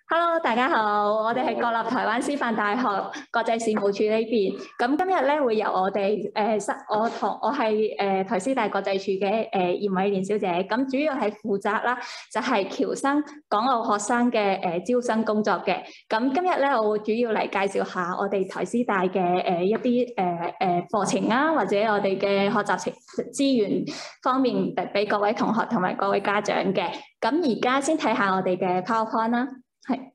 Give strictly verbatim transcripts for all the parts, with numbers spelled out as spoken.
Hello，大家好，我哋係國立台灣師範大學國際事務處呢邊。咁今日咧會由我哋誒室，我同我係誒台師大國際處嘅誒嚴偉蓮小姐。咁主要係負責啦，就係僑生、港澳學生嘅誒招生工作嘅。咁今日咧，我會主要嚟介紹下我哋台師大嘅誒一啲誒誒課程啊，或者我哋嘅學習資源方面，俾各位同學同埋各位家長嘅。咁而家先睇下我哋嘅 PowerPoint 啦。係，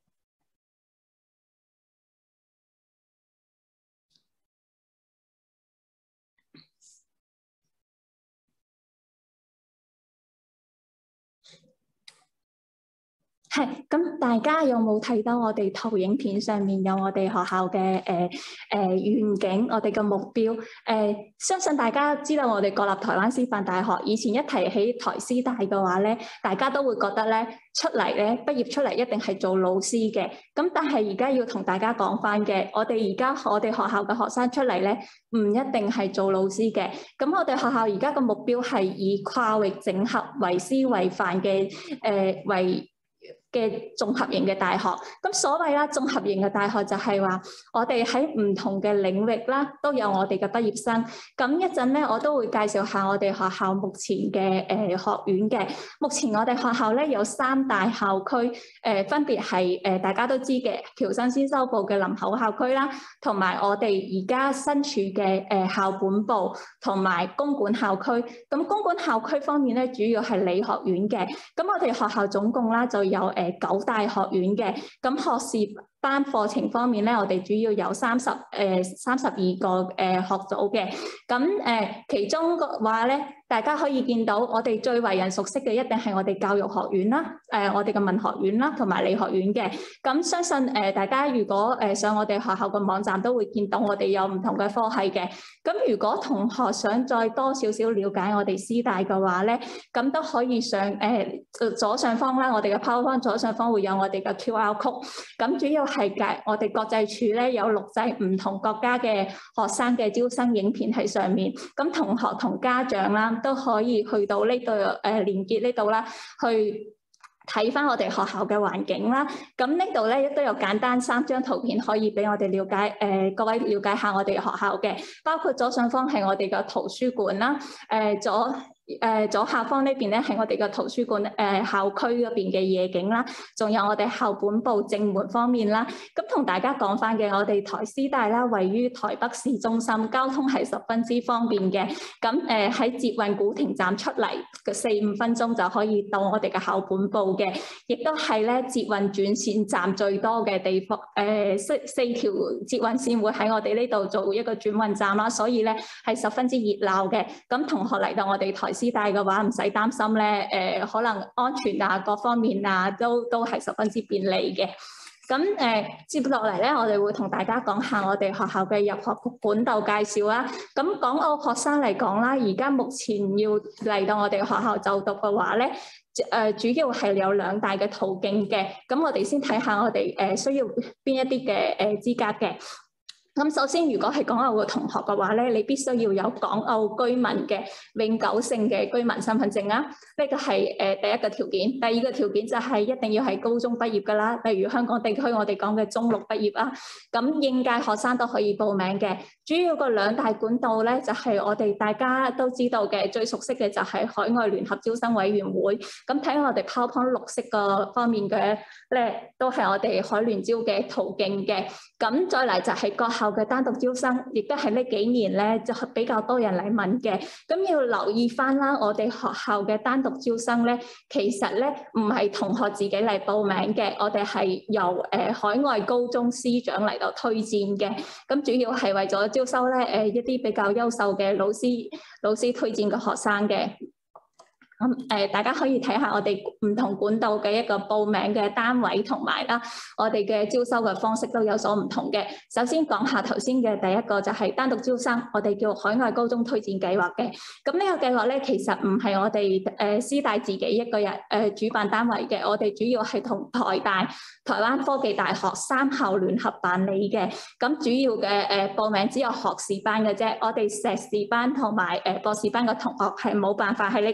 係，咁大家有冇睇到我哋投影片上面有我哋學校嘅誒誒願景，我哋嘅目標？誒、呃，相信大家知道我哋國立台灣師範大學，以前一提起台師大嘅話咧，大家都會覺得咧出嚟咧畢業出嚟一定係做老師嘅。咁但係而家要同大家講翻嘅，我哋而家我哋學校嘅學生出嚟咧，唔一定係做老師嘅。咁我哋學校而家嘅目標係以跨域整合、為師為範嘅誒為嘅綜合型嘅大學。咁所謂啦，綜合型嘅大學就係話，我哋喺唔同嘅領域啦，都有我哋嘅畢業生。咁一陣咧，我都會介紹下我哋學校目前嘅誒、呃、學院嘅。目前我哋學校咧有三大校區，誒、呃、分別係誒、呃、大家都知嘅僑生先修部嘅林口校區啦，同埋我哋而家身處嘅誒、呃、校本部同埋公館校區。咁公館校區方面咧，主要係理學院嘅。咁我哋學校總共啦就有誒、呃九大學院嘅。咁學士班課程方面咧，我哋主要有三十誒三十二個誒學組嘅。咁誒、呃、其中嘅話咧，大家可以見到我哋最為人熟悉嘅一定係我哋教育學院啦，誒、呃、我哋嘅文學院啦，同埋理學院嘅。咁相信誒、呃、大家如果誒上我哋學校嘅網站都會見到我哋有唔同嘅科系嘅。咁如果同學想再多少少了解我哋師大嘅話咧，咁都可以上誒、呃、左上方啦，我哋嘅 PowerPoint 左上方會有我哋嘅 Q R code。咁主要係介我哋國際處咧有錄製唔同國家嘅學生嘅招生影片喺上面。咁同學同家長啦都可以去到呢度誒連結呢度啦，去睇翻我哋學校嘅環境啦。咁呢度咧亦都有簡單三張圖片可以俾我哋了解，誒、呃、各位了解下我哋學校嘅，包括左上方係我哋嘅圖書館啦，誒、呃、左。誒、呃、左下方呢邊咧係我哋嘅圖書館誒、呃、校區嗰邊嘅夜景啦，仲有我哋校本部正門方面啦。咁同大家講翻嘅，我哋台師大啦，位於台北市中心，交通係十分之方便嘅。咁誒喺捷運古亭站出嚟嘅四五分鐘就可以到我哋嘅校本部嘅，亦都係咧捷運轉線站最多嘅地方。誒、呃、四四條捷運線會喺我哋呢度做一個轉運站啦，所以咧係十分之熱鬧嘅。咁同學嚟到我哋台師大嘅話唔使擔心咧，誒、呃、可能安全啊各方面啊都都係十分之便利嘅。咁誒、呃、接落嚟咧，我哋會同大家講下我哋學校嘅入學管道介紹啦。咁港澳學生嚟講啦，而家目前要嚟到我哋學校就讀嘅話咧，誒、呃、主要係有兩大嘅途徑嘅。咁我哋先睇下我哋誒、呃、需要邊一啲嘅誒資格嘅。咁首先，如果係港澳嘅同學嘅話咧，你必須要有港澳居民嘅永久性嘅居民身份證啦。呢個係誒第一個條件。第二個條件就係一定要係高中畢業㗎啦。例如香港地區我哋講嘅中六畢業啦。咁應屆學生都可以報名嘅。主要個兩大管道咧，就係我哋大家都知道嘅，最熟悉嘅就係海外聯合招生委員會。咁睇我哋 PowerPoint 綠色個方面嘅咧，都係我哋海聯招嘅途徑嘅。咁再嚟就係各校嘅單獨招生，亦都係呢幾年咧就比較多人嚟問嘅。咁要留意翻啦，我哋學校嘅單獨招生咧，其實咧唔係同學自己嚟報名嘅，我哋係由誒、呃、海外高中師長嚟到推薦嘅。咁主要係為咗招收咧誒、呃、一啲比較優秀嘅老師老師推薦嘅學生嘅。咁誒、呃，大家可以睇下我哋唔同管道嘅一個報名嘅單位同埋啦，我哋嘅招收嘅方式都有所唔同嘅。首先講下頭先嘅第一個就係單獨招生，我哋叫海外高中推薦計劃嘅。咁呢個計劃咧，其實唔係我哋誒師大自己一個人誒、呃、主辦單位嘅，我哋主要係同台大、台灣科技大學三校聯合辦理嘅。咁主要嘅誒、呃、報名只有學士班嘅啫，我哋碩士班同埋誒博士班嘅同學係冇辦法喺呢個途徑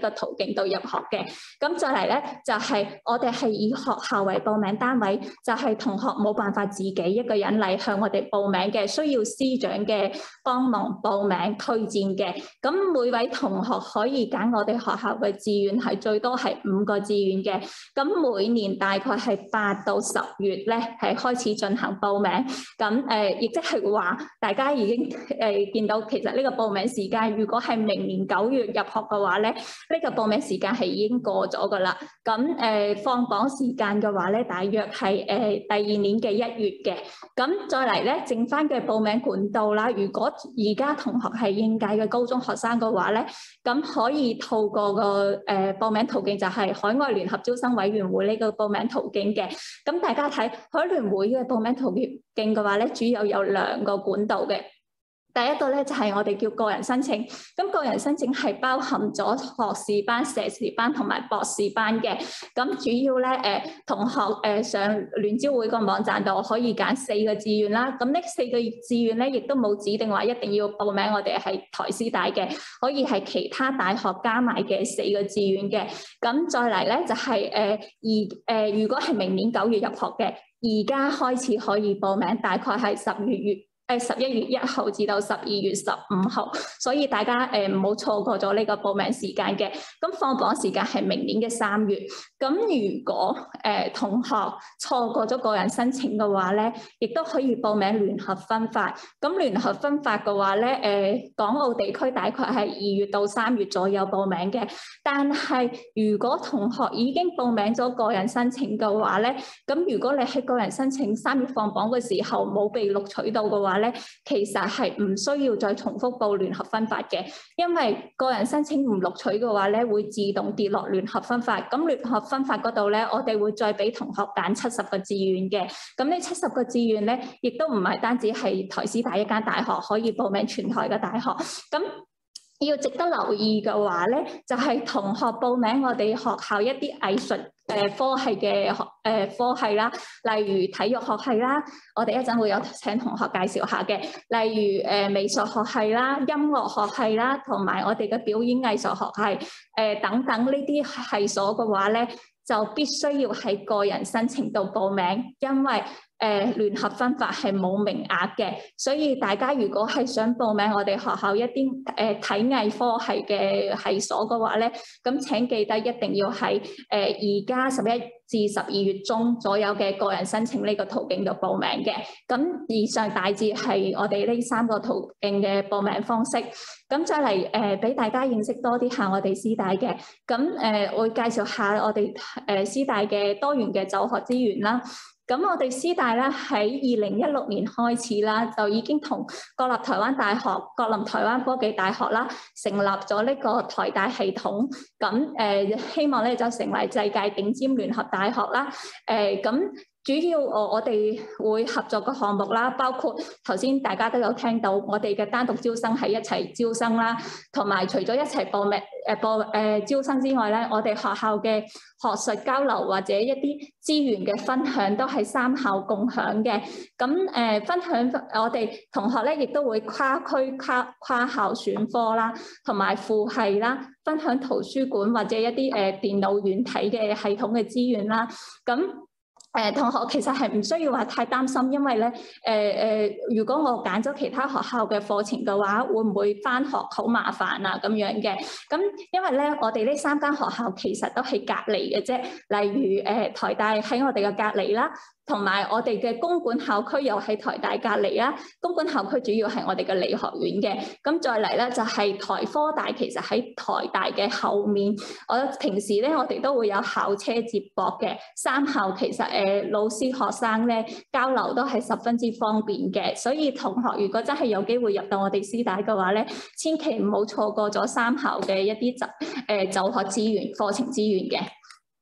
徑度入學嘅。咁再嚟咧就係、是、我哋係以學校為報名單位，就係、是、同學冇辦法自己一個人嚟向我哋報名嘅，需要師長嘅幫忙報名推薦嘅。咁每位同學可以揀我哋學校嘅志願係最多係五個志願嘅。咁每年大概係八到十月咧係開始進行報名。咁誒亦即係話大家已經誒、呃、見到其實呢個報名時間，如果係明年九月入學嘅話咧，呢、這個報名時間係已經過咗㗎啦。咁誒、呃、放榜時間嘅話咧，大約係誒、呃、第二年嘅一月嘅。咁再嚟咧，剩翻嘅報名管道啦。如果而家同學係應屆嘅高中學生嘅話咧，咁可以透過個誒、呃、報名途徑就係海外聯合招生委員會呢個報名途徑嘅。咁大家睇海聯會嘅報名途徑嘅話咧，主要有兩個管道嘅。第一個咧就係我哋叫個人申請，咁個人申請係包含咗學士班、碩士班同埋博士班嘅。咁主要咧誒、呃、同學誒、呃、上聯招會個網站度可以揀四個志願啦。咁呢四個志願咧亦都冇指定話一定要報名我哋係台師大嘅，可以係其他大學加埋嘅四個志願嘅。咁再嚟咧就係誒而誒如果係明年九月入學嘅，而家開始可以報名，大概係十月月。誒十一月一號至到十二月十五號，所以大家誒唔好錯過咗呢個報名時間嘅。咁放榜時間係明年嘅三月。咁如果誒、呃、同學錯過咗個人申請嘅話咧，亦都可以報名聯合分發。咁聯合分發嘅話咧，誒、呃、港澳地區大概係二月到三月左右報名嘅。但係如果同學已經報名咗個人申請嘅話咧，咁如果你喺個人申請三月放榜嘅時候冇被錄取到嘅話咧，其實係唔需要再重複報聯合分發嘅，因為個人申請唔錄取嘅話咧，會自動跌落聯合分發。咁聯合分發嗰度咧，我哋會再俾同學揀七十個志願嘅。咁呢七十個志願咧，亦都唔係單止係台師大一間大學可以報名全台嘅大學。咁要值得留意嘅話咧，就係、是、同學報名我哋學校一啲藝術誒科系嘅學誒科系啦，例如體育學系啦，我哋一陣會有請同學介紹下嘅，例如誒美術學系啦、音樂學系啦，同埋我哋嘅表演藝術學系誒等等呢啲系所嘅話咧，就必須要喺個人申請度報名，因為誒、呃、聯合分發係冇名額嘅，所以大家如果係想報名我哋學校一啲誒、呃、體藝科系嘅系所嘅話咧，咁請記得一定要喺誒而家十一至十二月中左右嘅個人申請呢個途徑度報名嘅。咁以上大致係我哋呢三個途徑嘅報名方式。咁再嚟誒俾大家認識多啲下我哋師大嘅。咁誒、呃、會介紹下我哋誒、呃、師大嘅多元嘅就學資源啦。咁我哋師大咧喺二零一六年開始啦，就已經同國立台灣大學、國立台灣科技大學啦，成立咗呢個台大系統。咁誒、呃、希望咧就成為世界頂尖聯合大學啦。誒、呃、咁。主要我我哋會合作嘅項目啦，包括頭先大家都有聽到，我哋嘅單獨招生係一齊招生啦，同埋除咗一齊報名誒報誒招生之外咧，我哋學校嘅學術交流或者一啲資源嘅分享都係三校共享嘅。咁誒、呃、分享我哋同學咧，亦都會跨區跨跨校選科啦，同埋副系啦，分享圖書館或者一啲誒、呃、電腦軟體嘅系統嘅資源啦。咁誒、呃、同學其實係唔需要話太擔心，因為咧誒誒，如果我揀咗其他學校嘅課程嘅話，會唔會返學好麻煩啊咁樣嘅？咁因為咧，我哋呢三間學校其實都係隔離嘅啫，例如誒、呃、台大喺我哋嘅隔離啦。同埋我哋嘅公館校區又喺台大隔離啦，公館校區主要係我哋嘅理學院嘅，咁再嚟咧就係台科大，其實喺台大嘅後面。我平時咧我哋都會有校車接駁嘅，三校其實誒、呃、老師學生咧交流都係十分之方便嘅，所以同學如果真係有機會入到我哋師大嘅話咧，千祈唔好錯過咗三校嘅一啲就誒就學資源、課程資源嘅。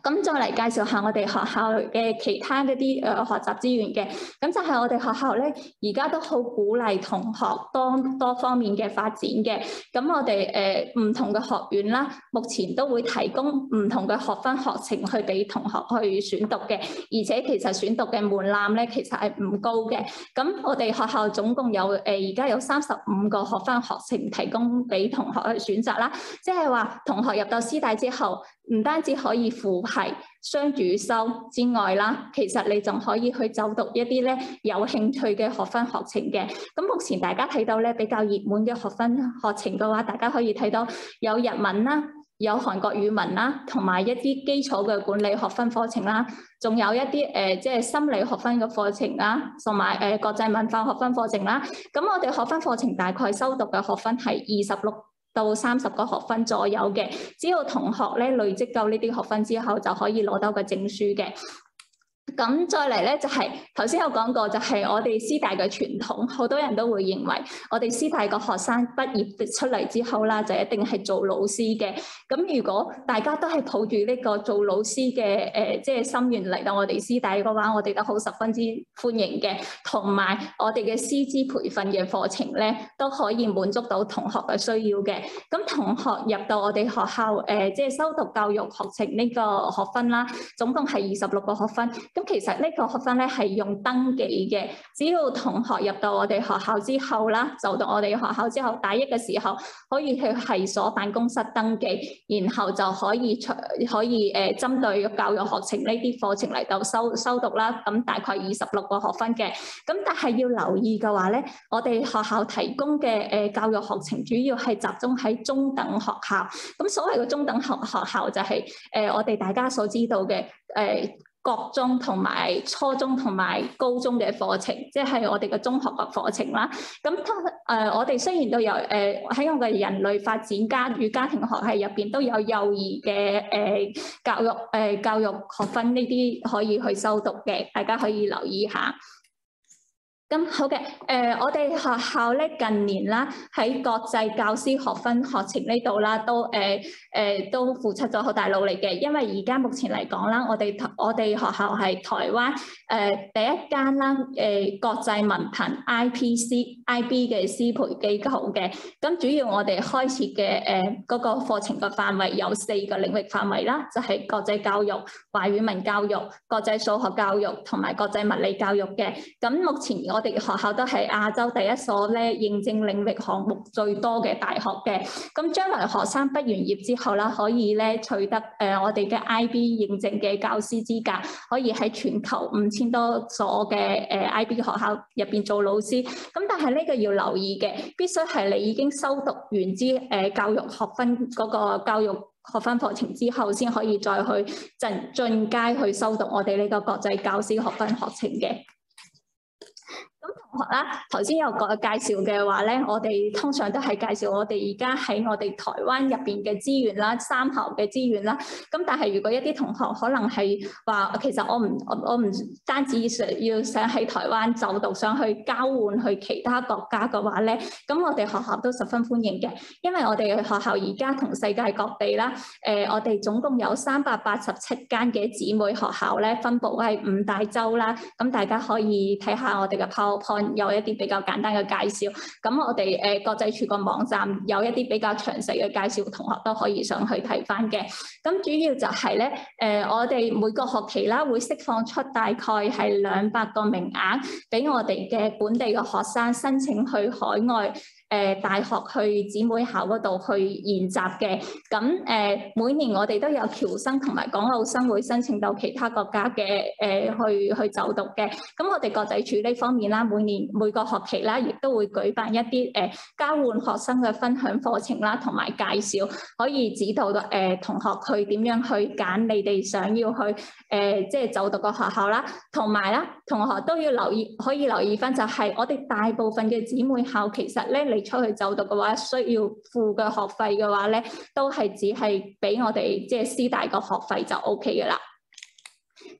咁再嚟介紹下我哋學校嘅其他一啲誒學習資源嘅，咁就係我哋學校咧，而家都好鼓勵同學多多方面嘅發展嘅。咁我哋誒唔同嘅學院啦，目前都會提供唔同嘅學分學程去俾同學去選讀嘅，而且其實選讀嘅門檻咧，其實係唔高嘅。咁我哋學校總共有誒而家有三十五個學分學程提供俾同學去選擇啦，即係話同學入到師大之後，唔單止可以輔系雙主修之外啦，其實你仲可以去就讀一啲咧有興趣嘅學分學程嘅。咁目前大家睇到咧比較熱門嘅學分學程嘅話，大家可以睇到有日文啦，有韓國語文啦，同埋一啲基礎嘅管理學分課程啦，仲有一啲誒即係心理學分嘅課程啦，同埋誒國際文化學分課程啦。咁我哋學分課程大概修讀嘅學分係二十六到三十個學分左右嘅，只要同學咧累積夠呢啲學分之後，就可以攞到個證書嘅。咁再嚟咧就係頭先有講過，就係我哋師大嘅傳統，好多人都會認為我哋師大個學生畢業出嚟之後啦，就一定係做老師嘅。咁如果大家都係抱住呢個做老師嘅誒，即係心願嚟到我哋師大嘅話，我哋都好十分之歡迎嘅。同埋我哋嘅師資培訓嘅課程咧，都可以滿足到同學嘅需要嘅。咁同學入到我哋學校誒，即係修讀教育學程呢個學分啦，總共係二十六個學分。咁其實呢個學分咧係用登記嘅，只要同學入到我哋學校之後啦，就讀我哋學校之後大一嘅時候，可以去系所辦公室登記，然後就可以除可以誒針對教育學程呢啲課程嚟到修修讀啦。咁大概二十六個學分嘅，咁但係要留意嘅話咧，我哋學校提供嘅誒教育學程主要係集中喺中等學校。咁所謂嘅中等學學校就係誒我哋大家所知道嘅誒。國中同埋初中同埋高中嘅課程，即係我哋嘅中學嘅課程啦。咁誒、呃，我哋雖然都有誒喺、呃、我嘅人類發展家與家庭學系入邊都有幼兒嘅誒、呃、教育誒、呃、教育學分呢啲可以去修讀嘅，大家可以留意下。咁好嘅，誒、呃，我哋學校咧近年啦，喺國際教師學分學程呢度啦，都誒誒、呃呃、都付出咗好大努力嘅。因為而家目前嚟講啦，我哋我哋學校係台灣誒、呃、第一間啦，誒、呃、國際文憑 I P C I B 嘅師培機構嘅。咁主要我哋開設嘅誒嗰個課程嘅範圍有四個領域範圍啦，就係、是、國際教育、華語文教育、國際數學教育同埋國際物理教育嘅。咁目前我哋學校都係亞洲第一所咧認證領域項目最多嘅大學嘅。咁將來學生畢完業之後啦，可以咧取得誒、呃、我哋嘅 I B 認證嘅教師資格，可以喺全球五千多所嘅誒、呃、I B 學校入邊做老師。咁但係呢個要留意嘅，必須係你已經修讀完之誒、呃、教育學分嗰個教育學分課程之後，先可以再去進進階去修讀我哋呢個國際教師學分學程嘅。咁同學啦，頭先有個介紹嘅話咧，我哋通常都係介紹我哋而家喺我哋台灣入邊嘅資源啦，三校嘅資源啦。咁但係如果一啲同學可能係話，其實我唔我我唔單止想要想喺台灣就讀，想去交換去其他國家嘅話咧，咁我哋學校都十分歡迎嘅，因為我哋嘅學校而家同世界各地啦，誒、呃、我哋總共有三百八十七間嘅姊妹學校咧，分佈喺五大洲啦。咁大家可以睇下我哋嘅 PowerPoint，有一啲比較簡單嘅介紹。咁我哋誒、呃、國際處個網站有一啲比較詳細嘅介紹，同學都可以上去睇翻嘅。咁主要就係咧，誒、呃、我哋每個學期啦會釋放出大概係兩百個名額，俾我哋嘅本地嘅學生申請去海外。誒、呃、大學去姊妹校嗰度去研習嘅。咁誒、呃、每年我哋都有僑生同埋港澳生會申請到其他國家嘅誒、呃、去去就讀嘅。咁我哋國際處呢方面啦，每年每個學期啦，亦都會舉辦一啲誒、呃、交換學生嘅分享課程啦，同埋介紹，可以指導到誒、呃、同學去點樣去揀你哋想要去誒、呃、即係就讀個學校啦。同埋啦，同學都要留意，可以留意翻就係我哋大部分嘅姊妹校其實咧，你出去就讀嘅話，需要付嘅學費嘅話咧，都係只係俾我哋即係師大個學費就 O K 嘅啦。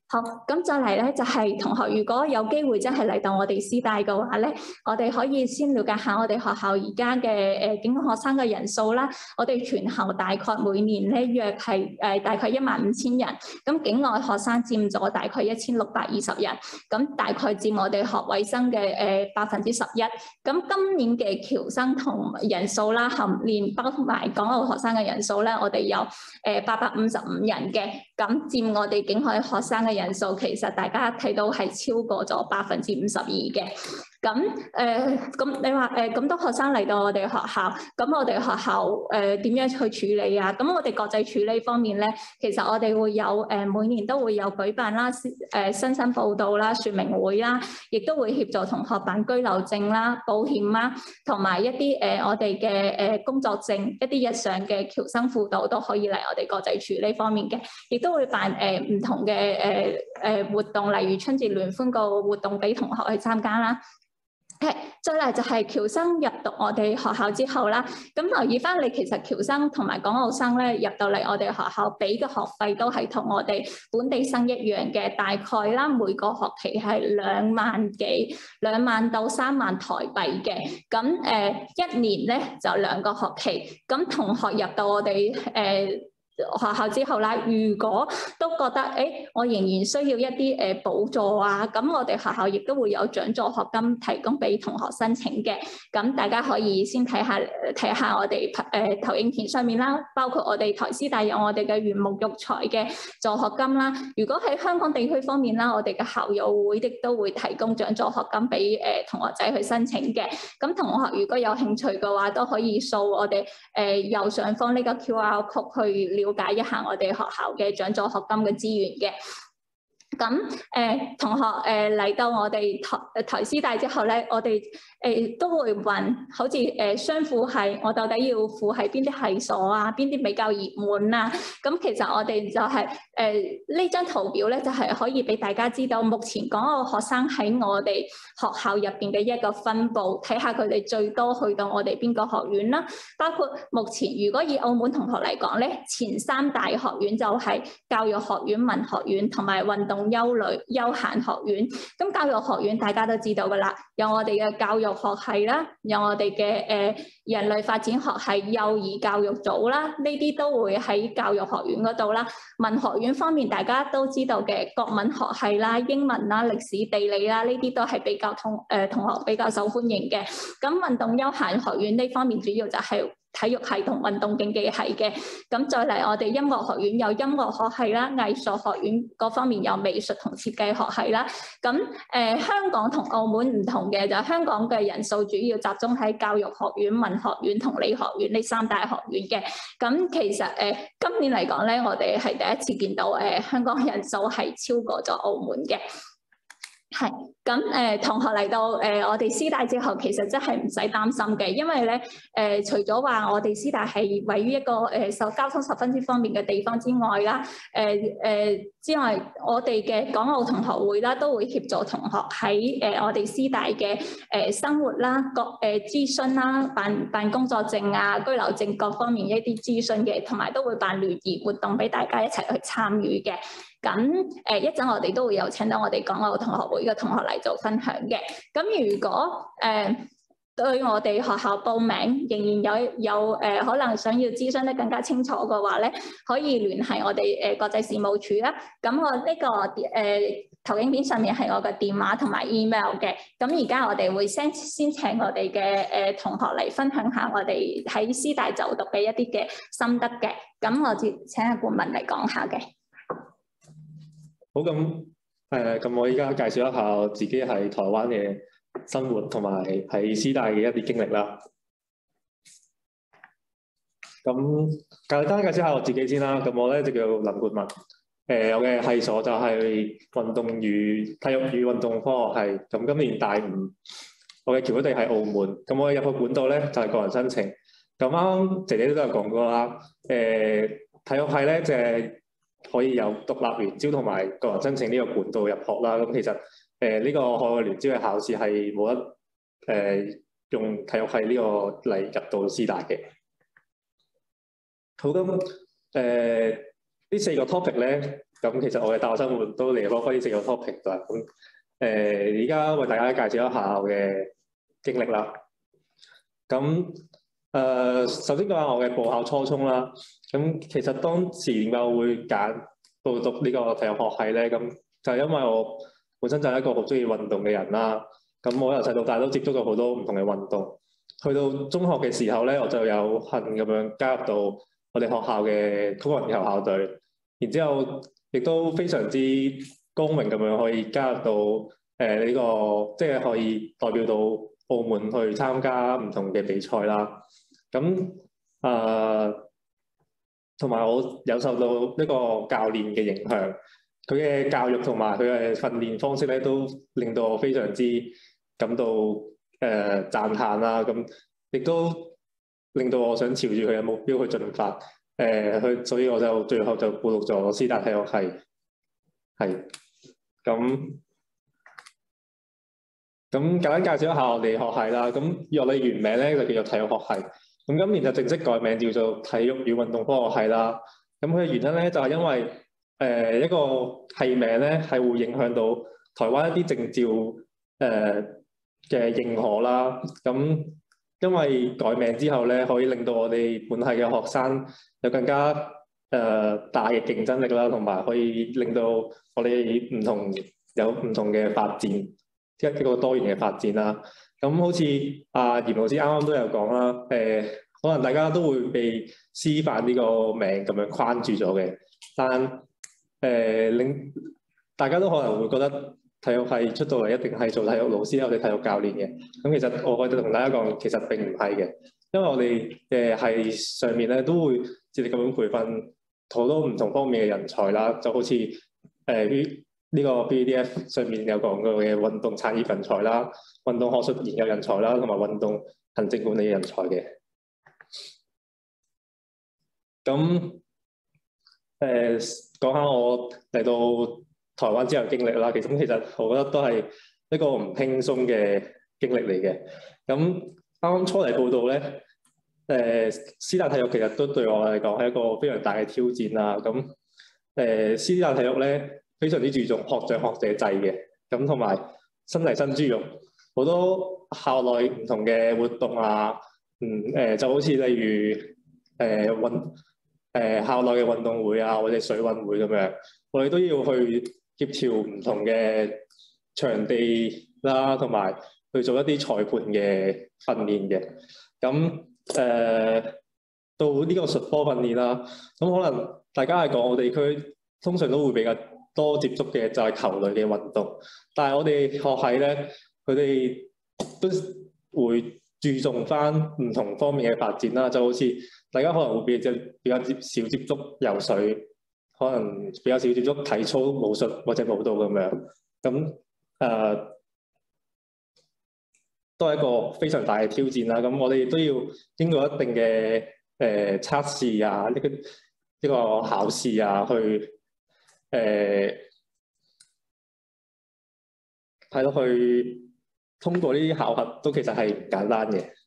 好，咁再嚟咧就係同學，如果有機會真係嚟到我哋師大嘅話咧，我哋可以先了解下我哋學校而家嘅誒境外學生嘅人數啦。我哋全校大概每年咧約係誒大概一萬五千人，咁境外學生佔咗大概一千六百二十人，咁大概佔我哋學位生嘅誒百分之十一。咁今年嘅僑生同人數啦，含連包埋港澳學生嘅人數咧，我哋有誒八百五十五人嘅，咁佔我哋境外學生嘅人數其實大家睇到係超過咗百分之五十二嘅。咁誒咁你話誒咁多學生嚟到我哋學校，咁我哋學校誒點樣去處理啊？咁我哋國際處理方面咧，其實我哋會有誒、呃、每年都會有舉辦啦，誒、呃、新生報道啦、說明會啦，亦都會協助同學辦居留證啦、保險啦，同埋一啲誒、呃、我哋嘅誒工作證、一啲日常嘅僑生輔導都可以嚟我哋國際處理方面嘅，亦都會辦誒唔、呃、同嘅誒誒活動，例如春節聯歡個活動俾同學去參加啦。係，再嚟就係僑生入讀我哋學校之後啦，咁留意翻你其實僑生同埋港澳生咧入到嚟我哋學校俾嘅學費都係同我哋本地生一樣嘅，大概啦每個學期係兩萬幾兩萬到三萬台幣嘅，咁誒、呃、一年咧就兩個學期，咁同學入到我哋誒。呃學校之後啦，如果都覺得誒、欸，我仍然需要一啲誒補助啊，咁我哋學校亦都會有獎助學金提供俾同學申請嘅。咁大家可以先睇下睇下我哋誒、呃、投影片上面啦，包括我哋台師大有我哋嘅緣木育才嘅助學金啦。如果喺香港地區方面啦，我哋嘅校友會亦都會提供獎助學金俾誒、呃、同學仔去申請嘅。咁同學如果有興趣嘅話，都可以掃我哋誒、呃、右上方呢個 Q R code 去了解一下我哋學校嘅獎助學金嘅資源嘅。咁誒、呃、同學誒嚟、呃、到我哋台台師大之後咧，我哋誒、呃、都會問，好似誒雙輔系，我到底要輔係邊啲系所啊？邊啲比較熱門啊？咁其實我哋就係誒呢張圖表咧，就係、是、可以俾大家知道，目前港澳學生喺我哋學校入邊嘅一個分佈，睇下佢哋最多去到我哋邊個學院啦。包括目前如果以澳門同學嚟講咧，前三大學院就係教育學院、文學院同埋運動優旅休閒學院。咁教育學院大家都知道噶啦，有我哋嘅教育學系啦，有我哋嘅誒人類發展學系、幼兒教育組啦，呢啲都會喺教育學院嗰度啦。文學院方面大家都知道嘅國文學系啦、英文啦、歷史地理啦，呢啲都係比較同誒、呃、同學比較受歡迎嘅。咁運動休閒學院呢方面主要就係體育系同運動競技系嘅。咁再嚟我哋音樂學院有音樂學系啦，藝術學院嗰方面有美術同設計學系啦。咁誒、呃、香港同澳門唔同嘅就係香港嘅人數主要集中喺教育學院、文學院同理學院呢三大學院嘅。咁其實誒、呃、今年嚟講咧，我哋係第一次見到誒、呃、香港人數係超過咗澳門嘅。係，咁誒、呃、同學嚟到誒、呃、我哋師大之後，其實真係唔使擔心嘅，因為咧誒、呃、除咗話我哋師大係位於一個誒、呃、受交通十分之方便嘅地方之外啦，誒、呃、誒、呃、之外，我哋嘅港澳同學會啦都會協助同學喺誒、呃、我哋師大嘅誒、呃、生活啦、各誒、呃、諮詢啦、辦辦工作證啊、居留證各方面一啲諮詢嘅，同埋都會辦聯誼活動俾大家一齊去參與嘅。咁誒一陣我哋都會有請到我哋港澳同學會嘅同學嚟做分享嘅。咁如果誒、呃、對我哋學校報名仍然有有誒、呃、可能想要諮詢得更加清楚嘅話咧，可以聯繫我哋誒、呃、國際事務處啦。咁我呢、這個誒、呃、投影片上面係我嘅電話同埋 email 嘅。咁而家我哋會先先請我哋嘅誒同學嚟分享下我哋喺師大就讀嘅一啲嘅心得嘅。咁我接請阿冠文嚟講下嘅。 好，咁誒，咁、呃、我依家介紹一下自己喺台灣嘅生活同埋喺師大嘅一啲經歷啦。咁簡單介紹下我自己先啦。咁我咧就叫林冠文。誒、呃，我嘅系所就係運動與體育與運動科學系。咁今年大五，我嘅僑地喺澳門。咁我入學管道咧就係、是、個人申請。咁啱啱姐姐都有講過啦。誒、呃，體育系咧就係、是可以有獨立聯招同埋個人申請呢個管道入學啦。咁其實誒呢、呃這個海外聯招嘅考試係冇得誒、呃、用體育系呢個嚟入到師大嘅。好，咁誒呢四個 topic 咧咁其實我嘅大學生活都離不開呢四個 topic 啦。咁誒，而家為大家介紹一下我嘅經歷啦。咁誒、呃，首先講下我嘅報考初衷啦。咁其實當時點解我會揀報讀呢個體育學系咧？咁就係因為我本身就係一個好中意運動嘅人啦。咁我由細到大都接觸到好多唔同嘅運動。去到中學嘅時候咧，我就有幸咁樣加入到我哋學校嘅曲棍球校隊。然之後亦都非常之光榮咁樣可以加入到誒呢、呃這個，即係可以代表到澳門去參加唔同嘅比賽啦。咁啊，同、呃、埋我有受到呢個教練嘅影響，佢嘅教育同埋佢嘅訓練方式咧，都令到我非常之感到誒、呃、讚歎啦。咁亦都令到我想朝住佢嘅目標去進發。誒，去、呃，所以我就最後就報讀咗師大體育系，係咁咁簡單介紹一下我哋學系啦。咁我哋原名咧就叫做體育學系，咁今年就正式改名叫做體育與運動科學系啦。咁佢嘅原因咧就係、是、因為誒、呃、一個系名咧係會影響到台灣一啲證照誒嘅認可啦。咁因為改名之後咧，可以令到我哋本系嘅學生有更加誒、呃、大嘅競爭力啦，同埋可以令到我哋唔同有唔同嘅發展，即係一個多元嘅發展啦。咁好似阿嚴老師啱啱都有講啦，誒、呃、可能大家都會被師範呢個名咁樣框住咗嘅，但誒令、呃、大家都可能會覺得體育系出到嚟一定係做體育老師，我哋體育教練嘅。咁其實我可以同大家講，其實並唔係嘅，因為我哋誒系上面咧都會致力咁樣培訓好多唔同方面嘅人才啦，就好似誒呢個 P D F 上面有講過嘅運動產業人才啦、運動學術研究人才啦，同埋運動行政管理人才嘅。咁誒講下我嚟到台灣之後經歷啦，其實其實我覺得都係一個唔輕鬆嘅經歷嚟嘅。咁啱啱初嚟報道咧，誒、呃、師大體育其實都對我嚟講係一個非常大嘅挑戰啦。咁誒、呃、師大體育咧非常之注重學長學者制嘅，咁同埋新嚟新豬肉，好多校內唔同嘅活動啊，嗯誒、呃、就好似例如誒運誒校內嘅運動會啊，或者水運會咁樣，我哋都要去協調唔同嘅場地啦，同埋去做一啲裁判嘅訓練嘅。咁誒、呃、到呢個術科訓練啦，咁可能大家係講我地區通常都會比較多接觸嘅就係球類嘅運動，但係我哋學系咧，佢哋都會注重翻唔同方面嘅發展啦，就好似大家可能會比較比較少接觸游水。可能比較少接觸體操、武術或者舞蹈咁樣，咁誒、呃、都係一個非常大嘅挑戰啦。咁我哋都要經過一定嘅誒、呃、測試啊，呢個呢個考試啊，去誒睇落去通過呢啲考核，都其實係唔簡單嘅。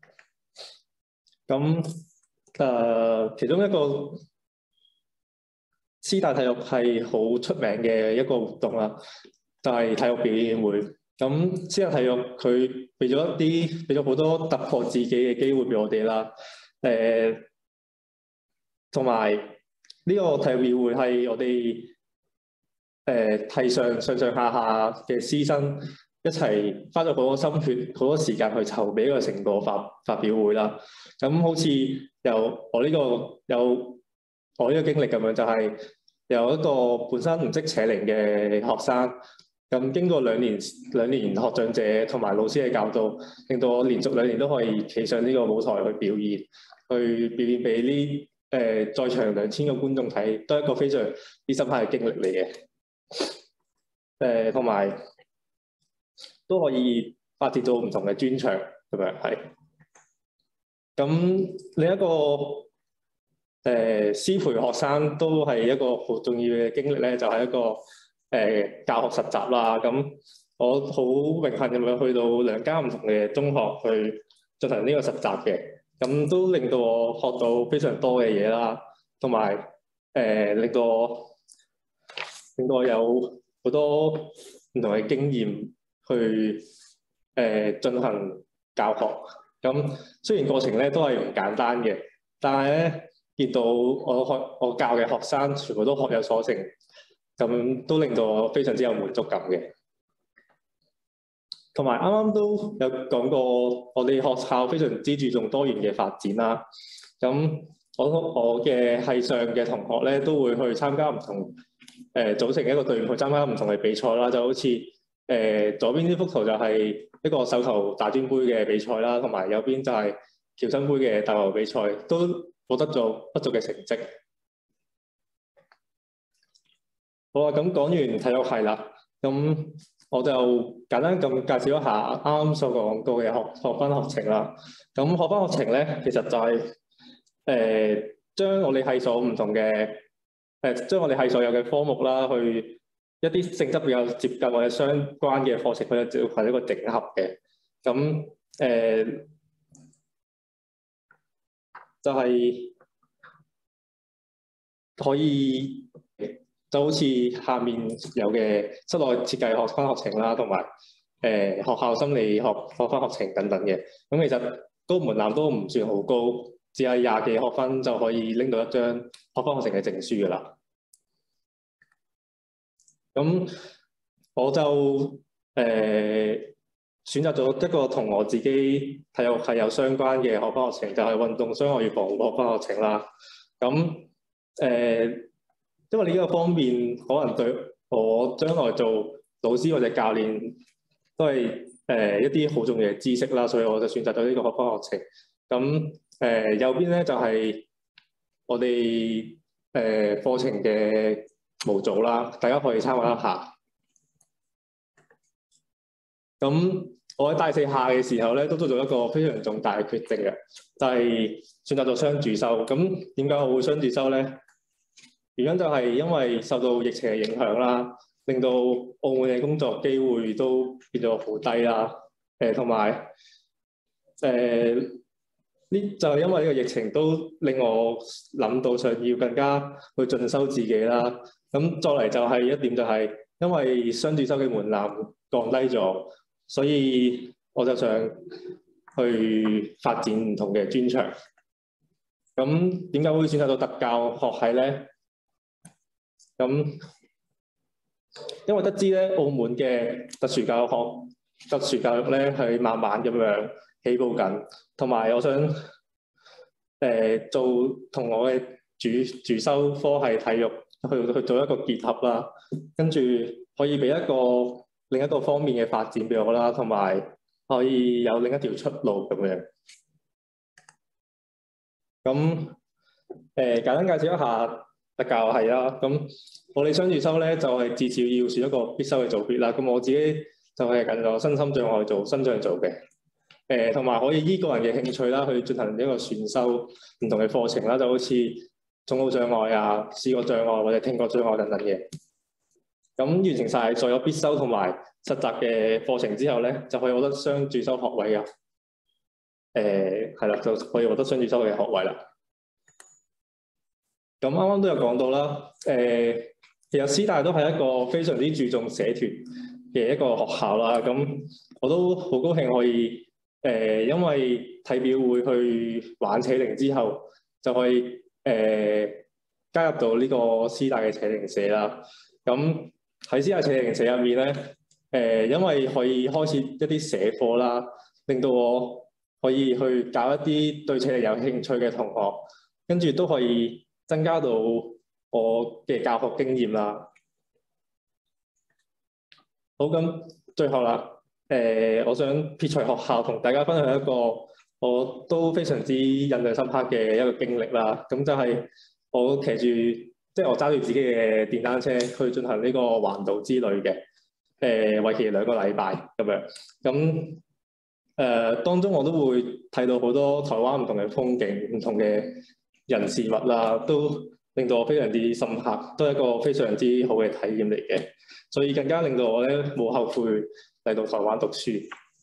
咁誒、呃、其中一個師大體育係好出名嘅一個活動啦，就係、是、體育表演會。咁師大體育佢俾咗一啲，俾咗好多突破自己嘅機會俾我哋啦。誒、呃，同埋呢個體育表演會係我哋誒係上上上下下嘅師生一齊花咗好多心血、好多時間去籌備一個成個發發表會啦。咁好似由我呢、這個有。我呢個經歷咁樣就係由一個本身唔識扯鈴嘅學生，咁經過兩年兩年學長者同埋老師嘅教導，令到我連續兩年都可以企上呢個舞台去表演，去表演俾呢誒在場兩千個觀眾睇，都係一個非常之深刻嘅經歷嚟嘅。誒同埋都可以發展到唔同嘅專長咁樣係。咁另一個。誒、呃、師培學生都係一個好重要嘅經歷咧，就係、是、一個誒、呃、教學實習啦。咁我好榮幸咁樣去到兩間唔同嘅中學去進行呢個實習嘅，咁都令到我學到非常多嘅嘢啦，同埋誒令到我令到我有好多唔同嘅經驗去誒、呃、進行教學。咁雖然過程咧都係唔簡單嘅，但係咧見到我學我教嘅學生全部都學有所成，咁都令到我非常之有滿足感嘅。同埋啱啱都有講過，我哋學校非常之注重多元嘅發展啦。咁我我嘅系上嘅同學咧都會去參加唔同誒、呃、組成一個隊伍去參加唔同嘅比賽啦，就好似誒、呃、左邊呢幅圖就係一個手球大專杯嘅比賽啦，同埋右邊就係僑生杯嘅大球比賽，都獲得咗不俗嘅成績。好啊，咁講完體育系啦，咁我就簡單咁介紹一下啱啱所講過嘅學學分學程啦。咁學分學程咧，其實就係、是、誒、呃、將我哋系所唔同嘅誒、呃、將我哋系所有嘅科目啦，去一啲性質比較接近或者相關嘅課程，佢就係一個整合嘅。咁誒、呃、就係、是、可以。就好似下面有嘅室內設計學分學程啦，同埋誒學校心理學學分學程等等嘅。咁其實嗰個門檻都唔算好高，只係廿幾學分就可以拎到一張學分學程嘅證書㗎啦。咁我就誒、呃、選擇咗一個同我自己體育係有相關嘅學分學程，就係、是、運動傷害預防學分學程啦。咁誒。呃因為呢個方面可能對我將來做老師或者教練都係誒、呃、一啲好重要嘅知識啦，所以我就選擇咗呢個學分學程。咁誒、呃、右邊咧就係、是、我哋誒、呃、課程嘅模組啦，大家可以參考一下。咁我喺大四下嘅時候咧，都做咗一個非常重大嘅決定嘅，就係、是、選擇咗雙主修。咁點解我會雙主修咧？原因就係因為受到疫情嘅影響啦，令到澳門嘅工作機會都變咗好低啦。誒同埋誒呢就係因為呢個疫情都令我諗到想要更加去進修自己啦。咁再嚟就係一點就係因為雙主修嘅門檻降低咗，所以我就想去發展唔同嘅專長。咁點解會選擇到特教學系咧？咁，因為得知咧，澳門嘅特殊教育學、特殊教育咧係慢慢咁樣起步緊，同埋我想誒、呃、做同我嘅主主修科係體育去去做一個結合啦，跟住可以俾一個另一個方面嘅發展俾我啦，同埋可以有另一條出路咁樣。咁誒、呃、簡單介紹一下。特教係啦，咁我哋雙主修咧就係、是、至少要選一個必修嘅組別啦。咁我自己就係揀咗身心障礙組、身障組嘅，誒、呃，同埋可以依個人嘅興趣啦，去進行一個選修唔同嘅課程啦，就好似總腦障礙啊、視覺障礙或者聽覺障礙等等嘅。咁完成晒所有必修同埋實習嘅課程之後咧，就可以獲得雙主修學位㗎。誒、呃，係啦，就可以獲得雙主修嘅學位啦。咁啱啱都有講到啦，誒、呃，其實師大都係一個非常之注重社團嘅一個學校啦。咁我都好高興可以，誒、呃，因為體表會去玩扯鈴之後，就可以誒、呃、加入到呢個師大嘅扯鈴社啦。咁喺師大扯鈴社入面咧，誒、呃，因為可以開設一啲社課啦，令到我可以去教一啲對扯鈴有興趣嘅同學，跟住都可以增加到我嘅教學經驗啦。好，咁最後啦，誒、呃，我想撇除學校，同大家分享一個我都非常之印象深刻嘅一個經歷啦。咁就係我騎住，即係我揸住自己嘅電單車去進行呢個環島之旅嘅，誒、呃，為期兩個禮拜咁樣。咁誒、呃，當中我都會睇到好多台灣唔同嘅風景、唔同嘅人事物啦，都令到我非常之深刻，都係一個非常之好嘅體驗嚟嘅，所以更加令到我咧冇後悔嚟到台灣讀書。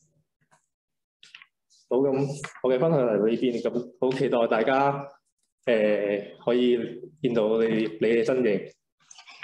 好，咁我嘅分享嚟到呢邊，咁好期待大家誒、呃、可以見到你你嘅身影。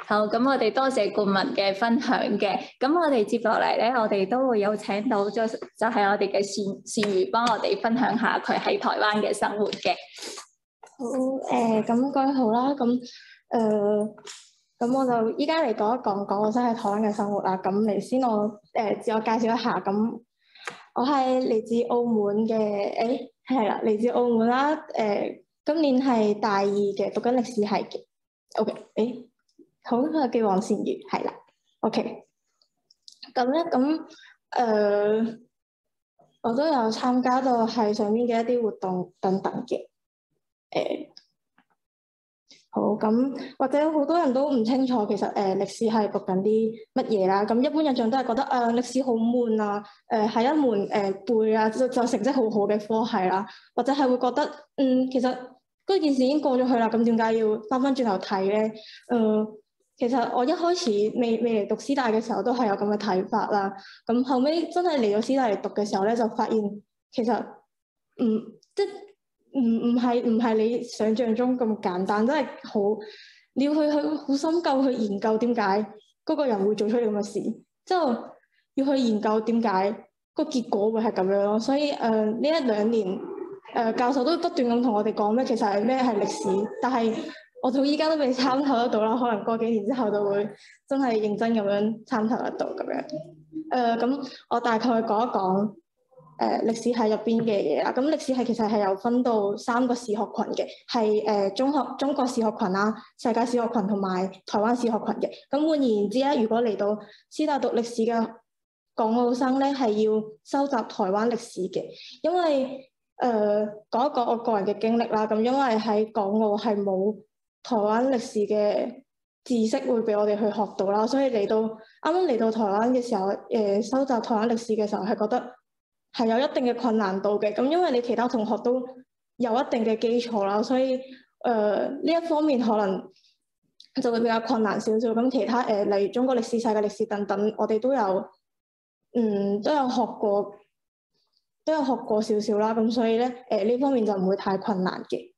好，咁我哋多謝冠文嘅分享嘅。咁我哋接落嚟咧，我哋都會有請到就就係我哋嘅善善如幫我哋分享下佢喺台灣嘅生活嘅。 好誒，咁各位好啦，咁誒，咁、呃、我就依家嚟講一講講我真係台灣嘅生活啦。咁嚟先我誒、呃、自我介紹一下，咁我係嚟自澳門嘅，誒係啦，嚟自澳門啦。誒、呃，今年係大二嘅，讀緊歷史系嘅。OK，誒，好，我叫黃善如，係啦。OK，咁咧，咁誒、呃，我都有參加到係上面嘅一啲活動等等嘅。誒、呃，好，咁或者好多人都唔清楚，其實誒、呃、歷史係讀緊啲乜嘢啦。咁一般印象都係覺得誒、呃、歷史好悶啊，誒、呃、係一門誒、呃、背啊，就就成績好好嘅科系啦。或者係會覺得嗯，其實嗰件事已經過咗去啦，咁點解要翻翻轉頭睇咧？誒、呃，其實我一開始未未嚟讀師大嘅時候都係有咁嘅睇法啦。咁後尾真係嚟到師大嚟讀嘅時候咧，就發現其實唔即唔唔係唔係你想象中咁簡單，真係好你要去去好深究去研究點解嗰個人會做出嚟咁嘅事，之後要去研究點解個結果會係咁樣咯。所以誒呢、呃、一兩年誒、呃、教授都不斷咁同我哋講咩，其實係咩係歷史，但係我到依家都未參透得到啦。可能過幾年之後就會真係認真咁樣參透得到咁樣。誒咁我大概講一講。誒、呃、歷史系入邊嘅嘢啦，咁歷史系其實係有分到三個視學群嘅，係誒、呃、中學中國視學群啦、世界視學群同埋台灣視學群嘅。咁換言之咧，如果嚟到師大讀歷史嘅港澳生咧，係要收集台灣歷史嘅，因為誒講一講我個人嘅經歷啦。咁因為喺港澳係冇台灣歷史嘅知識會俾我哋去學到啦，所以嚟到啱啱嚟到台灣嘅時候，誒、呃、收集台灣歷史嘅時候係覺得係有一定嘅困難度嘅，咁因為你其他同學都有一定嘅基礎啦，所以誒呢、呃、一方面可能就會比較困難少少。咁其他誒、呃、例如中國歷史、世界歷史等等，我哋都有嗯都有學過，都有學過少少啦。咁所以咧誒呢、呃、方面就唔會太困難嘅。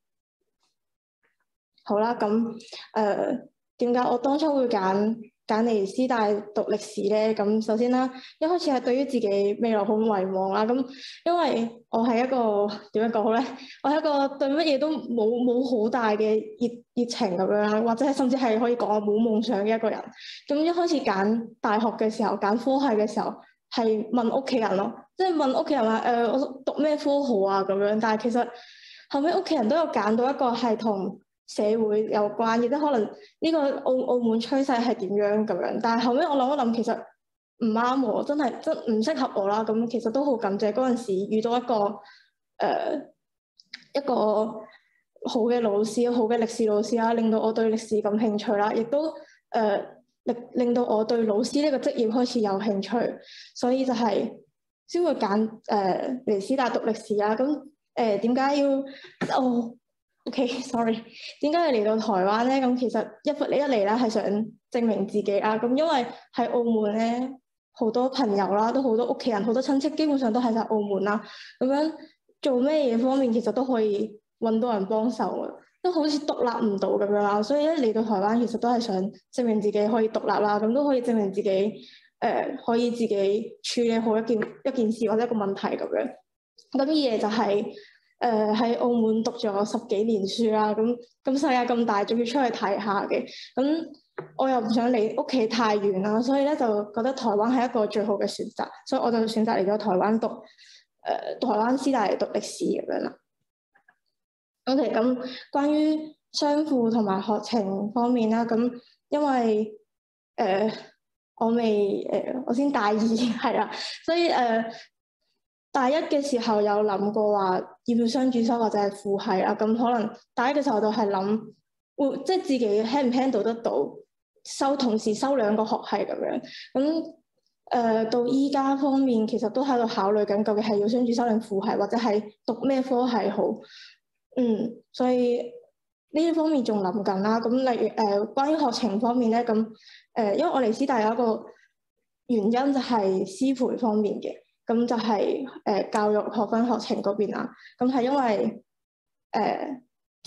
好啦，咁誒點解我當初會揀揀嚟師大讀歷史咧？咁首先啦，一開始係對於自己未來好迷茫啦。咁因為我係一個點樣講好咧？我係一個對乜嘢都冇冇好大嘅熱熱情咁樣啦，或者係甚至係可以講我冇夢想嘅一個人。咁一開始揀大學嘅時候，揀科系嘅時候，係問屋企人咯，即係問屋企人話誒，我讀咩科好啊咁樣。但係其實後尾屋企人都有揀到一個係同社會有關，亦都可能呢個澳澳門趨勢係點樣咁樣，但係後尾我諗一諗，其實唔啱我，真係真唔適合我啦。咁其實都好感謝嗰陣時遇到一個誒、呃、一個好嘅老師，好嘅歷史老師啦，令到我對歷史感興趣啦，亦都誒令令到我對老師呢個職業開始有興趣，所以就係先會揀誒嚟師大讀歷史啦。咁誒點解要哦？OK，sorry，、okay，點解你嚟到台灣咧？咁其實一你一嚟咧係想證明自己啊。咁因為喺澳門咧，好多朋友啦，都好多屋企人，好多親戚，基本上都係喺澳門啦。咁樣做咩嘢方面，其實都可以揾到人幫手嘅，都好似獨立唔到咁樣啦。所以咧嚟到台灣，其實都係想證明自己可以獨立啦。咁都可以證明自己誒、呃、可以自己處理好一件一件事或者一個問題咁樣。咁二嘢就係、是。誒喺、呃、澳門讀咗十幾年書啦，咁咁世界咁大，仲要出去睇下嘅，咁我又唔想離屋企太遠啦，所以咧就覺得台灣係一個最好嘅選擇，所以我就選擇嚟咗台灣讀誒、呃、台灣師大嚟讀歷史咁樣啦。OK，咁關於雙輔同埋學程方面啦，咁因為誒、呃、我未誒、呃、我先大二係啦，所以誒。呃大一嘅時候有諗過話要唔要雙主修或者係輔系啦，咁可能大一嘅時候就係諗會即係自己 handle 唔 handle 得到收同時收兩個學系咁樣，咁誒、呃、到依家方面其實都喺度考慮緊究竟係要雙主修定輔系或者係讀咩科系好，嗯，所以呢啲方面仲諗緊啦。咁例如誒、呃、關於學程方面咧，咁誒、呃、因為我嚟師大有一個原因就係師培方面嘅。咁就係、是、誒、呃、教育學分學程嗰邊啦，咁係因為誒、呃、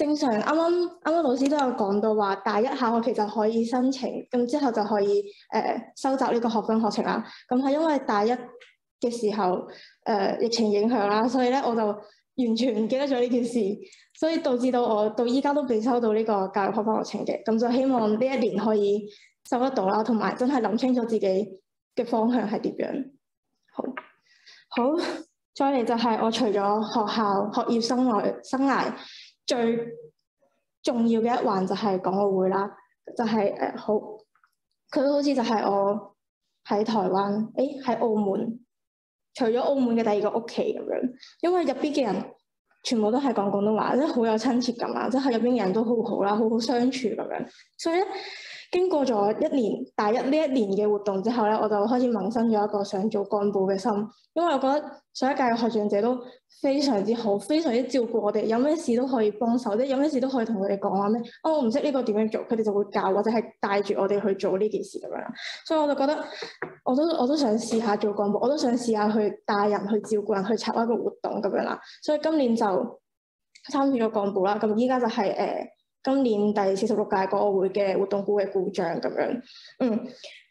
正常啱啱啱啱老師都有講到話，大一下學期就可以申請，咁之後就可以誒、呃、收集呢個學分學程啦。咁係因為大一嘅時候誒、呃、疫情影響啦，所以咧我就完全唔記得咗呢件事，所以導致到我到依家都未收到呢個教育學分學程嘅。咁就希望呢一年可以收得到啦，同埋真係諗清楚自己嘅方向係點樣。好，好，再嚟就係我除咗學校學業生涯生涯最重要嘅一環就係港澳會啦，就係、是、誒、呃、好，佢好似就係我喺台灣，誒喺澳門，除咗澳門嘅第二個屋企咁樣，因為入邊嘅人全部都係講廣東話，即係好有親切感啊，即係入邊嘅人都好好啦，好好相處咁樣，所以咧。經過咗一年大一呢一年嘅活動之後咧，我就開始萌生咗一個想做幹部嘅心，因為我覺得上一屆嘅學長姐都非常之好，非常之照顧我哋，有咩事都可以幫手，即係有咩事都可以同佢哋講話咩，哦我唔識呢個點樣做，佢哋就會教或者係帶住我哋去做呢件事咁樣，所以我就覺得我都我都想試下做幹部，我都想試下去帶人去照顧人去策劃一個活動咁樣啦，所以今年就參與咗幹部啦，咁依家就係、是、誒。呃今年第四十六屆港澳會嘅活動股嘅股長咁樣，嗯，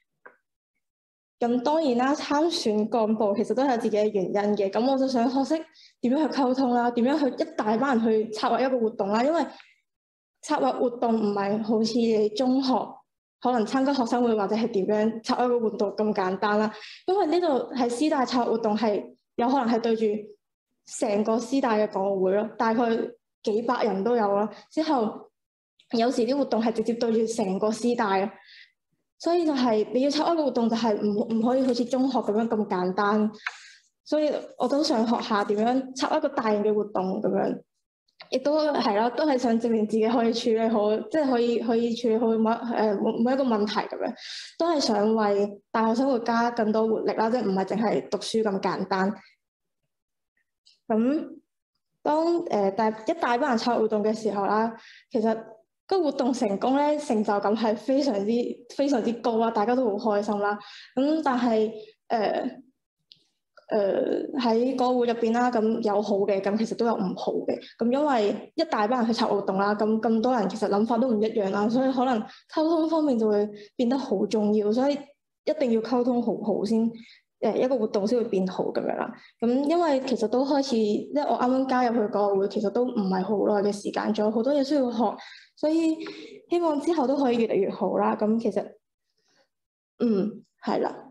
咁當然啦，參選幹部其實都有自己嘅原因嘅，咁我就想學識點樣去溝通啦，點樣去一大班人去策劃一個活動啦，因為策劃活動唔係好似你中學可能參加學生會或者係點樣策劃一個活動咁簡單啦，因為呢度係師大策劃活動係有可能係對住成個師大嘅港澳會咯，大概幾百人都有啦，之後。有時啲活動係直接對住成個師大啊，所以就係你要策劃一個活動就係唔唔可以好似中學咁樣咁簡單，所以我都想學下點樣策劃一個大型嘅活動咁樣，亦都係啦，都係想證明自己可以處理好，即係可以可以處理好每誒每一個問題咁樣，都係想為大學生活加更多活力啦，即係唔係淨係讀書咁簡單。咁當誒大一大班人策劃活動嘅時候啦，其實個活動成功咧，成就感係非常之非常之高啦，大家都好開心啦。咁但係誒誒喺個會入邊啦，咁有好嘅，咁其實都有唔好嘅。咁因為一大班人去策活動啦，咁咁多人其實諗法都唔一樣啦，所以可能溝通方面就會變得好重要，所以一定要溝通好好先。誒一個活動先會變好咁樣啦，咁因為其實都開始，即係我啱啱加入去個會，其實都唔係好耐嘅時間，仲有好多嘢需要學，所以希望之後都可以越嚟越好啦。咁其實，嗯，係啦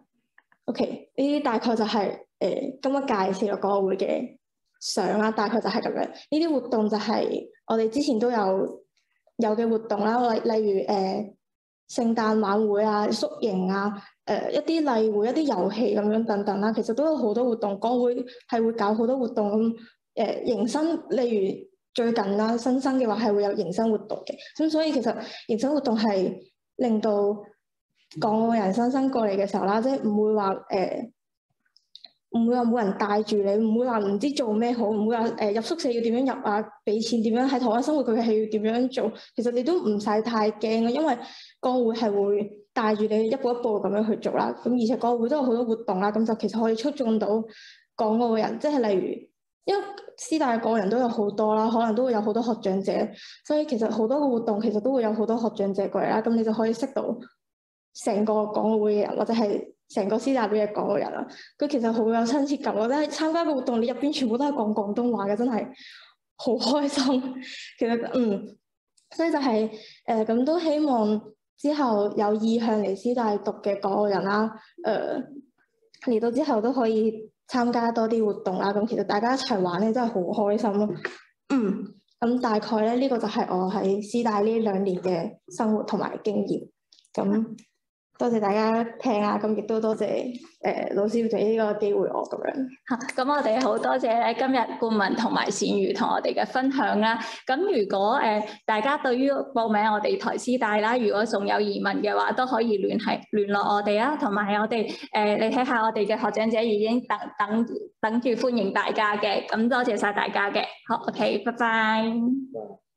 ，OK，呢啲大概就係、是、誒、呃、今日介紹個會嘅相啦，大概就係咁樣。呢啲活動就係我哋之前都有有嘅活動啦，例例如誒、呃、聖誕晚會啊、宿營啊。誒、呃、一啲例會、一啲遊戲咁樣等等啦，其實都有好多活動，港會係會搞好多活動咁。誒、呃、迎新，例如最近啦，新生嘅話係會有迎新活動嘅，咁所以其實迎新活動係令到港澳人新生過嚟嘅時候啦，即係唔會話誒唔會話冇人帶住你，唔會話唔知做咩好，唔會話誒、呃、入宿舍要點樣入啊，俾錢點樣喺台灣生活佢係要點樣做，其實你都唔使太驚啊，因為港會係會帶住你一步一步咁樣去做啦，咁而且港會都有好多活動啦，咁就其實可以促進到港澳人，即係例如，因為師大嘅港澳人都有好多啦，可能都會有好多學長姐，所以其實好多個活動其實都會有好多學長姐過嚟啦，咁你就可以識到成個港澳會嘅人，或者係成個師大嘅港澳人啦，佢其實好有親切感，我覺得參加個活動，你入邊全部都係講廣東話嘅，真係好開心。其實嗯，所以就係誒咁都希望。之後有意向嚟師大讀嘅港澳人啦，誒、呃、嚟到之後都可以參加多啲活動啦。咁其實大家一齊玩咧真係好開心咯。嗯，咁大概咧呢、呢個就係我喺師大呢兩年嘅生活同埋經驗。咁多謝大家聽啊，咁亦都多謝誒、呃、老師俾呢個機會我咁樣。 嚇，咁我哋好多謝咧今日冠文同埋善如同我哋嘅分享啦。咁如果誒、呃、大家對於報名我哋台師大啦，如果仲有疑問嘅話，都可以聯繫聯絡我哋啊。同埋我哋誒、呃，你睇下我哋嘅學長姐已經等等等住歡迎大家嘅。咁多謝晒大家嘅。好 ，OK，拜拜。